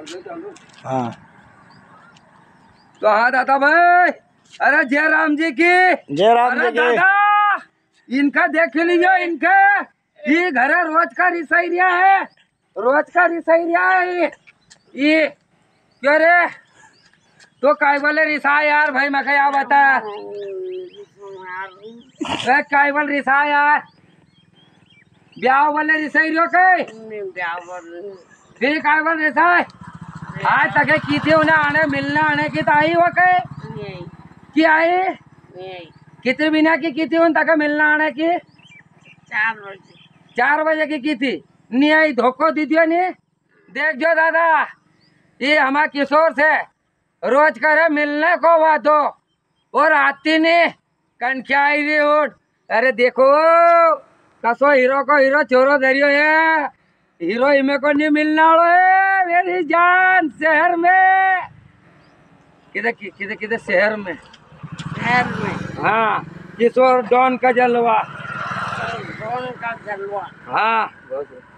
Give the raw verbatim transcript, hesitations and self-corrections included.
हाँ तो हाँ दादा भाई, अरे जय राम जी की जय राम जी की। इनका देख लीजिए, इनके ये घर रोज का रिसाइरिया है, रोज का रिसाइरिया है ये। क्यों रे तो काय बोले रिसा यार भाई, मैं क्या बता काय बोल रिसा यार, ब्याह बोले रिसाइरियो के फिर काय बोल रिसा आज तक की थी उन्हें आने मिलने आने की तो आई वो के की आई कितने बिना की की थी उन तक मिलना आने की चार बजे चार बजे की की थी नहीं आई, धोखो दी दियो नहीं। देख जो दादा ये हमारा किशोर से रोज करे मिलने को बात हो और आती नहीं कनख्या आई रही उठ। अरे देखो कसो हीरो को हीरो चोरो धरियो है, हीरो इमे को नहीं मिलना वालो है मेरी जान शहर में। किधर किधर किधर शहर में, शहर में हाँ किशोर डॉन का जलवा, डॉन का जलवा। हाँ